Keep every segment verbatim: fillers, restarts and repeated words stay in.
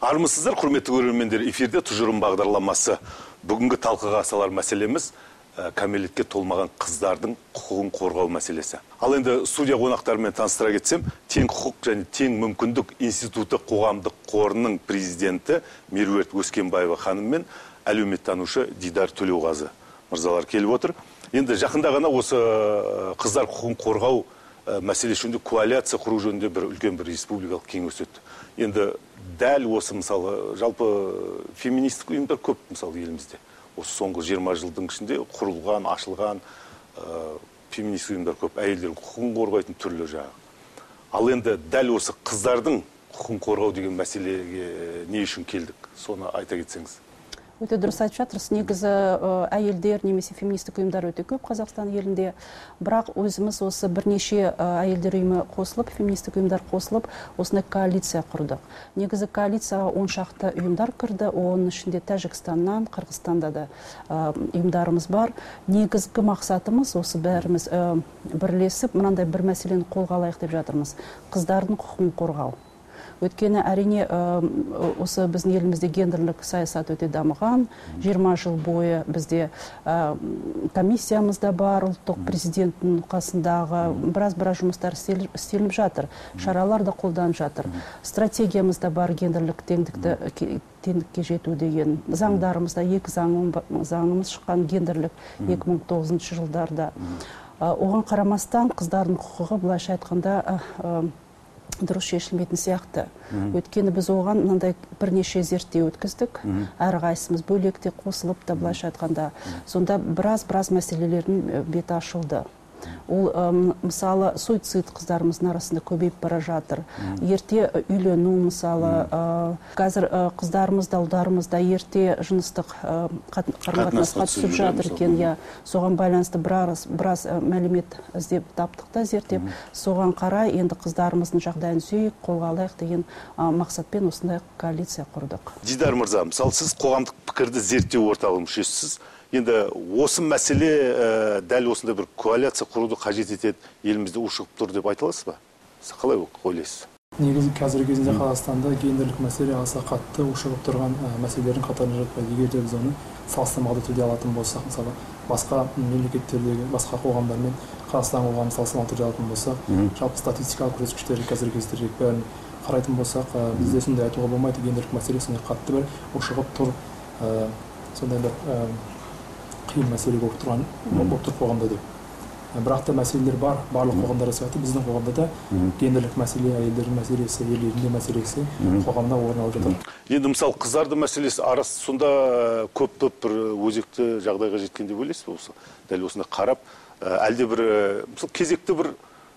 Армысыздар, құрметті көрермендер, эфирде тұжырым бағдарламасы. Бүгінгі талқыға салар мәселеміз кәмелетке толмаған қыздардың құқығын қорғау мәселесі. Ал енді студия қонақтарымен таныстыра кетсем, тең құқық және тең мүмкіндік институты қоғамдық қорының президенті Меруерт Өскенбаева ханым мен әлеуметтанушы Дидар Төлеуғазы мырзалар келіп отыр. Енді жақында ғана осы қыздар құқығын қорғау мәселесі жөнінде коалиция құру жөнінде бір үлкен бір республикалық кеңес өтті. Енді дәл осы мысалы жалпы феминистік ұйымдар көп мысалы елімізде. Осы соңғы жиырма жылдың ішінде құрылған, ашылған феминистік ұйымдар көп, әйелдердің құқығын қорғайтын түрлі жағы. Ал енді дәл осы қыздардың құқығын қорғау деген мәселеге не үшін келдік? Соны айта кетсеңіз. Өте дұрыс айтып жатырсыз. Негізі әйелдер немесе феминистік ұйымдар өте көп Қазақстан елінде. Бірақ өзіміз осы бірнеше әйелдер ұйымы қосылып, феминистік ұйымдар қосылып, осындай коалиция құрдық. Негізі коалицияға он шақты ұйымдар кірді. Оның ішінде Тәжікстаннан, Қырғызстанда да ұйымдарымыз бар. Негізгі мақсатымыз осы бәріміз бірлесіп, мынандай бір мәселені қолға алайық деп жатырмыз. Қыздардың құқығын қорғау. Өткені әрине осы біздің елімізде гендерлік саясат өте дамыған. жиырма жыл бойы бізде комиссиямыз да бар, ұлттық президенттің қасындағы біраз-біраз жұмыстар істелініп жатыр. Шаралар да қолданып жатыр. Стратегиямыз да бар гендерлік теңдікті теңдікке жету деген. Заңдарымызда екі заңымыз шыққан гендерлік екі мың тоғызыншы жылдарда. Оған қарамастан қыздардың құқығы былайша айтқанда дұрыс шешілмейтін сияқты. Өткені біз оған мынандай бірнеше зерттеу өткіздік. Әрқайсымыз бөлекте қосылып та былайша айтқанда. Сонда біраз-біраз мәселелердің беті ашылды. Ол мысалы суицид қыздарымыздың арасында көбейіп бара жатыр. Ерте үйлену мысалы, қазір қыздарымыз да ұлдарымыз да ерте жыныстық қарым-қатынасқа түсіп жатыр екен. Соған байланысты біраз мәлімет іздеп таптық та зерттеп, соған қарай енді қыздарымыздың жағдайын сүйейік, қолға алайық деген мақсатпен осындай коалиция құрдық. Дидар мырза, мысалы сіз қоғамдық пікірді зерттеу орталығы мүшесісіз. Енді осы мәселе дәл осындай бір коалиция құруды қажет етеді, елімізде ушығып тұр деп айта аласыз ба? Сіз қалай ойлайсыз? Негізі қазіргі кезінде Қазақстанда гендерлік мәселе аса қатты ушығып тұрған мәселелердің қатарына жатпайды. Егер де біз оны салыстырмалы түрде алатын болсақ, мысалы басқа мемлекеттердегі басқа қоғамдармен Қазақстан қоғамын салыстырмалы түрде алатын болсақ, жалпы статистикалық көрсеткіштерді қазіргі кезде бәрін қарайтын болсақ, бізде сондай айтуға болмайды, гендерлік мәселе сондай қатты бір ушығып тұр, сондай бір қиын мәселе болып тұрған болып тұр қоғамда деп. Бірақ та мәселелер бар, барлық қоғамдарда сияқты біздің қоғамда да гендерлік мәселе, әйелдердің мәселесі, ерлердің мәселесі қоғамда орын алып жатыр. Енді мысалы қыздардың мәселесі арасы сонда көп-көп бір өзекті жағдайға жеткен деп ойлайсыз ба осы? Дәл осында қарап, әлде бір мысалы кезекті бір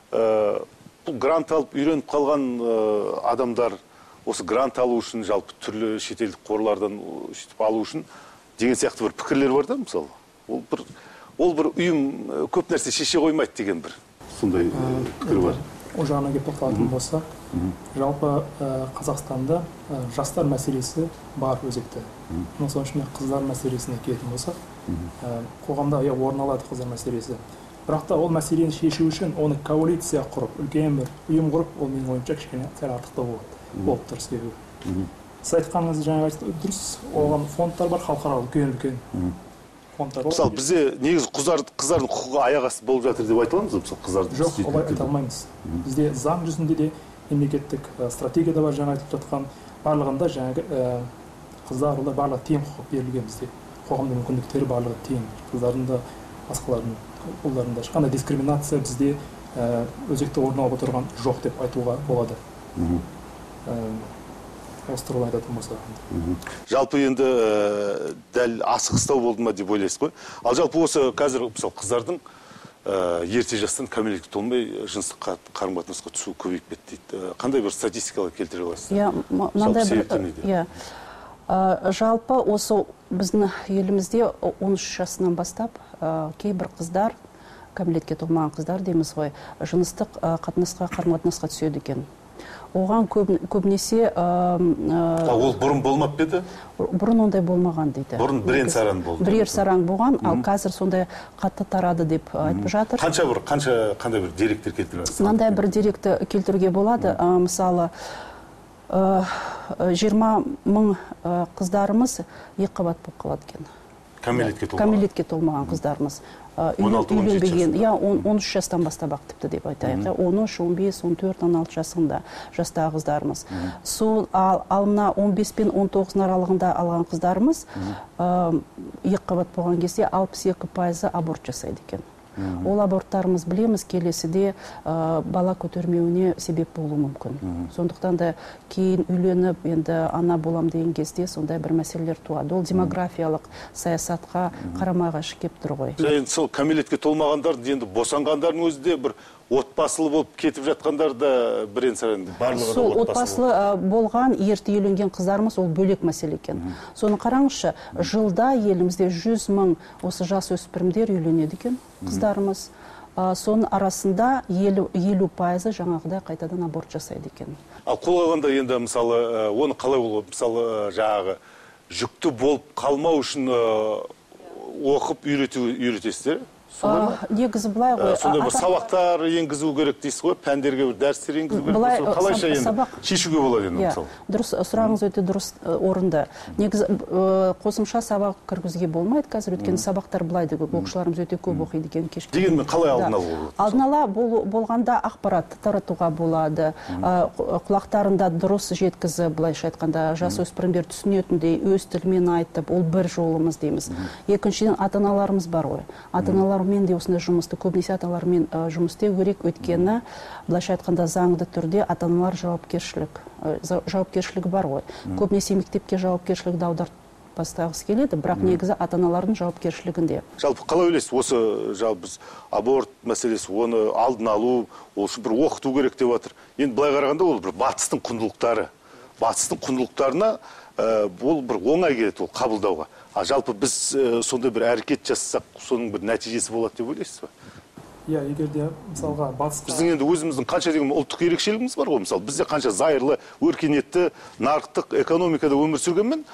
грант алып үйреніп қалған адамдар осы грант алу үшін, жалпы түрлі шетелдік қорлардан алу үшін деген сияқты бір пікірлер бар да, мысалы. Ол бір ол бір ұйым көп нәрсе шеше қоймайды деген бір сондай пікір бар. Ол жағына келіп тоқталатын болсақ, жалпы Қазақстанда жастар мәселесі бар өзекті. Соның ішінде қыздар мәселесіне келетін болсақ, қоғамда орын алады қыздар мәселесі. Бірақ та ол мәселені шешу үшін оны коалиция құрып, үлкен бір ұйым құрып, ол менің ойымша кішкене сәл артықтау болады. Болып тұр себебі. Сіз айтқаныңыз жаңа дұрыс, оған фондтар бар, халықаралық үлкен-үлкен фондтар бар. Мысалы бізде негізі қыздардың құқығы аяқ асты болып жатыр деп айта аламыз ба? Мысалы қыздардың жоқ, олай айта алмаймыз. Бізде заң жүзінде де мемлекеттік стратегияда бар, жаңа айтып жатқан барлығында жаңағы қыздар, олар барлығы тең құқық берілген бізде. Қоғамда мүмкіндіктері барлығы тең. Қыздардың да басқалардың ұлдардың да ешқандай дискриминация бізде өзекті орын алып отырған жоқ деп айтуға болады. Осы туралы айтатын болса. Жалпы енді дәл асығыстау болды ма деп ойлайсыз ғой. Ал жалпы осы қазір мысалы қыздардың ерте жастан кәмелетке толмай жыныстық қарым-қатынасқа түсу көбейіп кетті дейді. Қандай бір статистикалар келтіре аласыз? Иә, мынандай бір иә. Жалпы осы біздің елімізде он үш жасынан бастап кейбір қыздар, кәмелетке толмаған қыздар дейміз ғой, жыныстық қатынасқа қарым-қатынасқа түседі екен. Оған көбінесе... Ол бұрын болмап еді? Бұрын ондай болмаған дейді. Бұрын бірен саран болды. Бірер саран болған, ал қазір сондай қатты тарады деп айтып жатыр. Қанша бір, қандай бір деректер келтіресіз? Мынандай бір деректі келтіруге болады. Мысалы, жиырма мың қыздарымыз екі қабат болып қалады екен. Кәмелетке толмаған. Кәмелетке толмаған қыздарымыз. он алты он жеті Үйленбеген, я он үш жастан бастап ақ тіпті деп айтайық. он үш, он бес, он төрт, он алты жасында жастағы қыздарымыз. Сол ал мына он бес пен он тоғыз аралығында алған қыздарымыз екі қабат болған кезде алпыс екі пайызы аборт жасайды екен. Ол аборттарымыз білеміз келесіде бала көтермеуіне себеп болуы мүмкін. Сондықтан да кейін үйленіп, енді ана болам деген кезде сондай бір мәселелер туады. Ол демографиялық саясатқа қарама-қайшы келіп тұр ғой. Енді сол кәмелетке толмағандарды енді босанғандардың өзі де бір отбасылы болып кетіп жатқандар да бірен саран барлығы да отбасылы. Отбасылы болған, ерте үйленген қыздарымыз ол бөлек мәселе екен. Соны қараңызшы, жылда елімізде жүз мың осы жас өспірімдер үйленеді екен қыздарымыз. Соның арасында елу пайызы жаңағыдай қайтадан аборт жасайды екен. Ал қолғанда енді мысалы оны қалай болып, мысалы жаңағы жүкті болып қалмау үшін оқып үйретесіздер? Негізі былай ғой. Сонда бір сабақтар енгізу керек дейсіз ғой, пәндерге бір дәрістер енгізу керек. Қалайша енді шешуге болады енді мысалы. Дұрыс, сұрағыңыз өте дұрыс орынды. Негізі қосымша сабақ кіргізуге болмайды қазір, өйткені сабақтар былай деп оқушыларымыз өте көп оқиды екен кешке. Дегенмен қалай алдын алуға болады? Алдын ала болғанда ақпарат таратуға болады. Құлақтарында дұрыс жеткізіп, былайша айтқанда жасөспірімдер түсінетіндей өз тілмен айтып, ол бір жолымыз дейміз. Екіншіден ата-аналарымыз бар ғой. Ата-аналар мен де осындай жұмысты, көбінесе ата-аналармен жұмыс істеу керек, өйткені былайша айтқанда заңды түрде ата-аналар жауапкершілік, жауапкершілігі бар ғой. Көбінесе мектепке жауапкершілікті аударып келеді, бірақ негізі ата-аналардың жауапкершілігінде. Жалпы қалай ойлайсыз, осы жалпы аборт мәселесі, оны алдын алу, ол үшін бір оқыту керек деп жатыр. Енді былай қарағанда ол бір батыстың құндылықтары. Батыстың құндылықтарына бұл бір оңай келеді ол қабылдауға. А жалпы біз сондай бір әрекет жасасақ, соның бір нәтижесі болады деп ойлайсыз ба? Иә, егер де мысалға батысқа... Біздің енді өзіміздің қанша деген ұлттық ерекшелігіміз бар ғой, мысалы. Бізде қанша зайырлы, өркениетті, нарықтық экономикада өмір сүргенмен,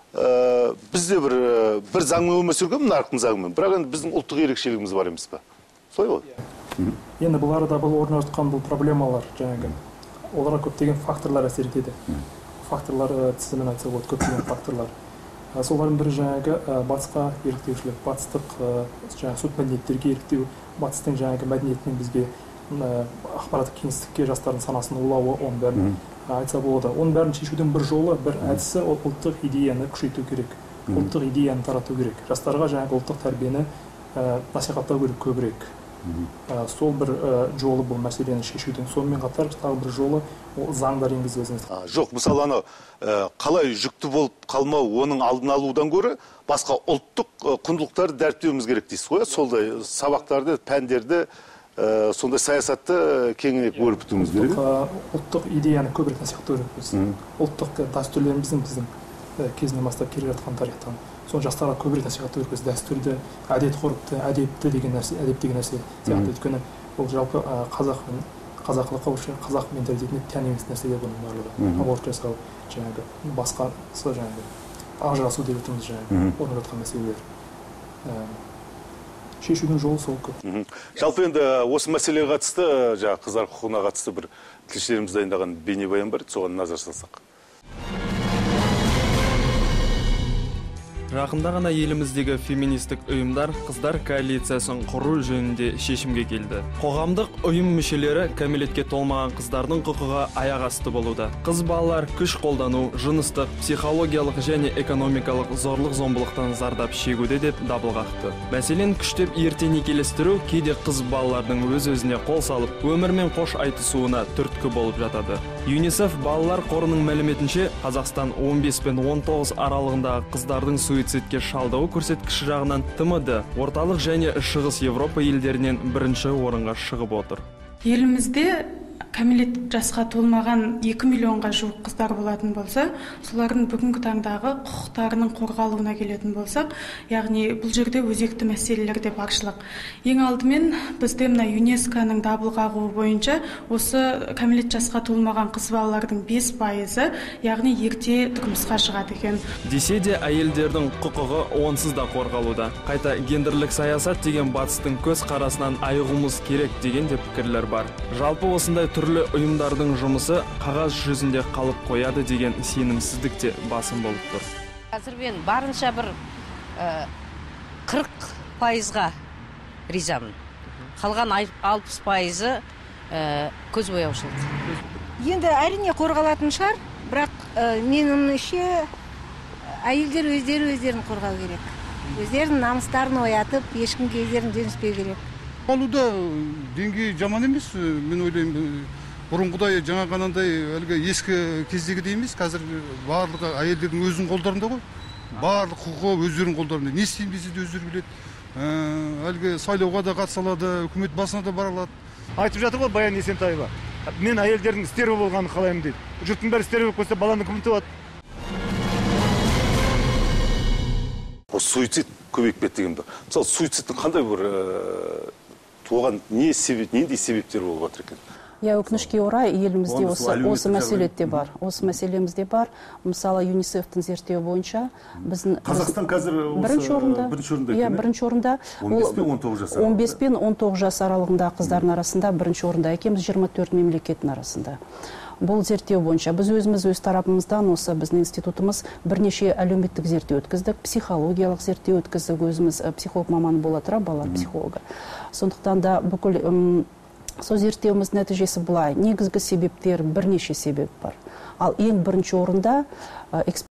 бізде бір бір заңмен өмір сүрген, нарықтың заңымен. Бірақ енді біздің ұлттық ерекшелігіміз бар емес па? Солай ғой? Енді бұл арада бұл орын жатқан бұл проблемалар, жаңағы, оларға көптеген факторлар әсер етеді. Факторлар тізімін айтса болады, көптеген факторлар. Солардың бірі жаңағы батысқа еліктеушілік, батыстық жаңағы сот мәдениеттерге еліктеу, батыстың жаңағы мәдениетінің бізге ақпараттық кеңістікке жастардың санасын улауы, оның бәрін айтса болады. Оның бәрін шешудің бір жолы, бір әдісі ол ұлттық идеяны күшейту керек, ұлттық идеяны тарату керек. Жастарға жаңағы ұлттық тәрбиені насихаттау керек көбірек. Сол бір жолы бұл мәселені шешудің. Сонымен қатар тағы бір жолы заңдар енгізу өзіңіз. Жоқ, мысалы ана қалай жүкті болып қалмау, оның алдын алудан гөрі басқа ұлттық құндылықтарды дәріптеуіміз керек дейсіз ғой? Солдай сабақтарды, пәндерді, сондай саясатты кеңірек өрбітуіміз керек. Ұлттық идеяны көбірек насихаттау керек біз. Ұлттық дәстүрлеріміздің біздің кезінен бастап келе жатқан тарихтан. Соны жастарға көбірек насихаттау керек. Дәстүрді, әдет ғұрыпты, әдепті деген нәрсе, әдеп деген нәрсе сияқты. Өйткені ол жалпы қазақ қазақылыққа, қазақ менталитетіне тән емес нәрселер бұның барлығы. Аборт жасау, жаңағы басқасы жаңағы ажырасу деп жатырмыз жаңағы орын жатқан мәселелер. Шешудің жолы сол көп. Жалпы енді осы мәселеге қатысты, жаңағы қыздар құқығына қатысты бір тілшілеріміз дайындаған бейнебаян бар, соған назар салсақ. Жақында ғана еліміздегі феминистік ұйымдар қыздар коалициясын құру жөнінде шешімге келді. Қоғамдық ұйым мүшелері кәмелетке толмаған қыздардың құқығы аяқ асты болуда. Қыз балалар күш қолдану, жыныстық, психологиялық және экономикалық зорлық-зомбылықтан зардап шегуде деп дабыл қақты. Мәселен, күштеп ерте некелестіру кейде қыз балалардың өз-өзіне қол салып, өмірмен қош айтысуына түрткі болып жатады. ЮНИСЕФ балалар қорының мәліметінше, Қазақстан он бес пен он тоғыз аралығындағы қыздардың суицидке шалдығы көрсеткіші жағынан Т М Д орталық және шығыс Европа елдерінен бірінші орынға шығып отыр. Елімізде кәмелет жасқа толмаған екі миллионға жуық қыздар болатын болса, солардың бүгінгі таңдағы құқықтарының қорғалуына келетін болсақ, яғни бұл жерде өзекті мәселелер де баршылық. Ең алдымен бізде мына ЮНЕСКО-ның дабыл қағуы бойынша осы кәмелет жасқа толмаған қыз балалардың бес пайызы, яғни ерте тұрмысқа шығады екен. Десе де әйелдердің құқығы онсыз да қорғалуда. Қайта гендерлік саясат деген батыстың көз қарасынан айығуымыз керек деген де пікірлер бар. Жалпы осындай түрлі ұйымдардың жұмысы қағаз жүзінде қалып қояды деген сенімсіздік те басым болып тұр. Қазір мен барынша бір қырық пайызға ризамын. Қалған алпыс пайызы көзбояушылық. Енді әрине қорғалатын шығар, бірақ меніңше әйелдер өздері өздерін қорғау керек. Өздерінің намыстарын оятып, ешкімге өздерін жеңіспеу керек. Алуда деңгейі жаман емес, мен ойлаймын. Бұрынғыдай жаңа ғанандай әлгі ескі кездегі дейміз, қазір барлығы әйелдердің өзінің қолдарында ғой. Барлық құқығы өздерінің қолдарында. Не істейміз де өздері біледі. Әлгі сайлауға да қатыса алады, үкімет басына да бара алады. Айтып жатыр ғой Баян Есентаева. Мен әйелдердің істері болғанын қалаймын дейді. Жұрттың бәрі істері болып қойса, баланы кім туады? Суицид көбейіп кетті деген бе? Мысалы, суицидтің қандай бір туған не себеп, нендей себептер болып жатыр екен? Я өкінішке орай елімізде осы мәселе де бар. Осы мәселемізде бар. Мысалы, ЮНИСЕФ-тің зерттеуі бойынша біздің Қазақстан қазір бірінші орында. Иә, бірінші орында. он бес пен он тоғыз жас аралығындағы қыздардың арасында бірінші орында екенбіз, жиырма төрт мемлекеттің арасында. Бұл зерттеу бойынша біз өзіміз өз тарапымыздан осы біздің институтымыз бірнеше әлеуметтік зерттеу өткіздік, психологиялық зерттеу өткіздік, өзіміз психолог маманы бола тұра, балалар психологы. Сондықтан да бүкіл сол зерттеуіміз нәтижесі былай. Негізгі себептер бірнеше себеп бар. Ал ең бірінші орында